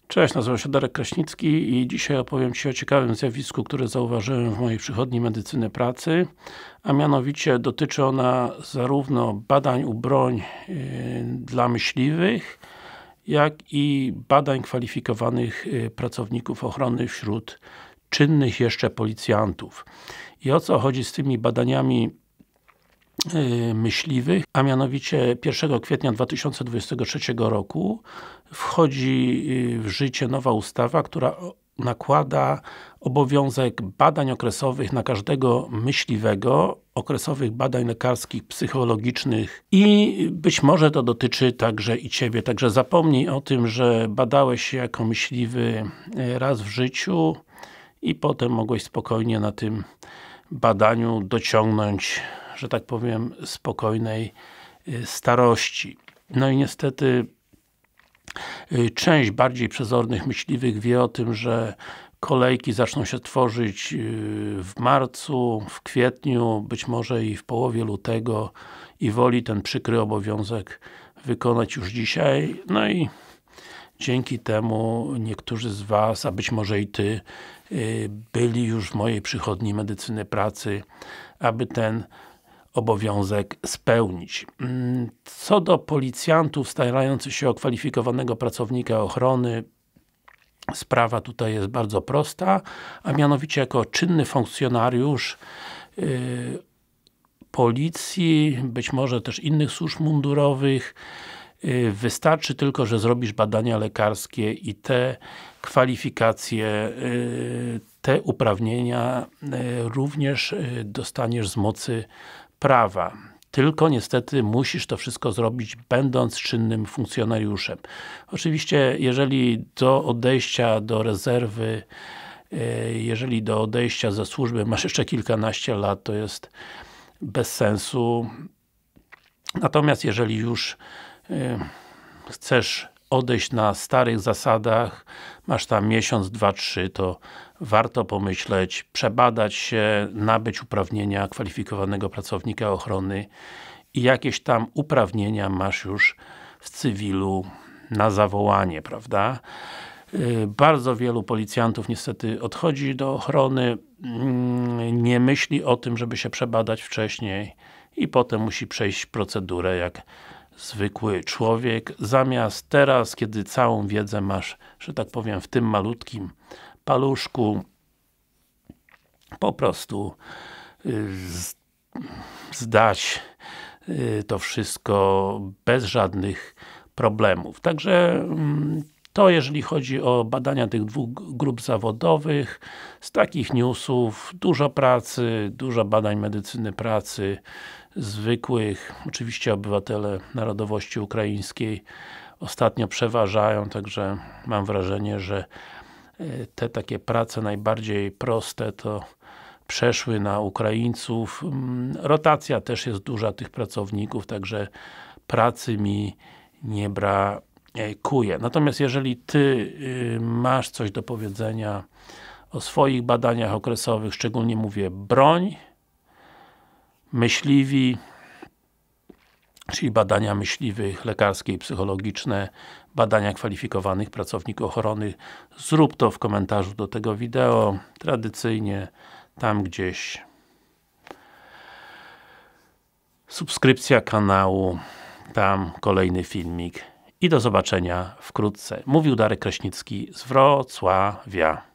Cześć, nazywam się Darek Kraśnicki i dzisiaj opowiem Ci o ciekawym zjawisku, które zauważyłem w mojej przychodni medycyny pracy, a mianowicie dotyczy ona zarówno badań u broń dla myśliwych, jak i badań kwalifikowanych pracowników ochrony wśród czynnych jeszcze policjantów. I o co chodzi z tymi badaniami myśliwych, a mianowicie 1 kwietnia 2023 roku wchodzi w życie nowa ustawa, która nakłada obowiązek badań okresowych na każdego myśliwego, okresowych badań lekarskich, psychologicznych i być może to dotyczy także i Ciebie. Także zapomnij o tym, że badałeś się jako myśliwy raz w życiu i potem mogłeś spokojnie na tym badaniu dociągnąć, że tak powiem, spokojnej starości. No i niestety część bardziej przezornych myśliwych wie o tym, że kolejki zaczną się tworzyć w marcu, w kwietniu, być może i w połowie lutego i woli ten przykry obowiązek wykonać już dzisiaj. No i dzięki temu niektórzy z Was, a być może i Ty, byli już w mojej przychodni medycyny pracy, aby ten obowiązek spełnić. Co do policjantów starających się o kwalifikowanego pracownika ochrony, sprawa tutaj jest bardzo prosta, a mianowicie jako czynny funkcjonariusz policji, być może też innych służb mundurowych, wystarczy tylko, że zrobisz badania lekarskie i te kwalifikacje, te uprawnienia również dostaniesz z mocy prawa. Tylko niestety musisz to wszystko zrobić, będąc czynnym funkcjonariuszem. Oczywiście, jeżeli do odejścia do rezerwy, jeżeli do odejścia ze służby masz jeszcze kilkanaście lat, to jest bez sensu. Natomiast jeżeli już chcesz odejść na starych zasadach, masz tam miesiąc, 2, 3, to warto pomyśleć, przebadać się, nabyć uprawnienia kwalifikowanego pracownika ochrony i jakieś tam uprawnienia masz już w cywilu na zawołanie, prawda? Bardzo wielu policjantów niestety odchodzi do ochrony, nie myśli o tym, żeby się przebadać wcześniej i potem musi przejść procedurę jak zwykły człowiek, zamiast teraz, kiedy całą wiedzę masz, że tak powiem, w tym malutkim paluszku, po prostu zdać to wszystko bez żadnych problemów. Także to jeżeli chodzi o badania tych dwóch grup zawodowych. Z takich newsów dużo pracy, dużo badań medycyny pracy zwykłych, oczywiście obywatele narodowości ukraińskiej ostatnio przeważają, także mam wrażenie, że te takie prace najbardziej proste to przeszły na Ukraińców. Rotacja też jest duża tych pracowników, także pracy mi nie brakuje. Natomiast jeżeli Ty masz coś do powiedzenia o swoich badaniach okresowych, szczególnie mówię broń, myśliwi, czyli badania myśliwych, lekarskie i psychologiczne, badania kwalifikowanych pracowników ochrony, zrób to w komentarzu do tego wideo, tradycyjnie tam gdzieś subskrypcja kanału, tam kolejny filmik i do zobaczenia wkrótce. Mówił Darek Kraśnicki z Wrocławia.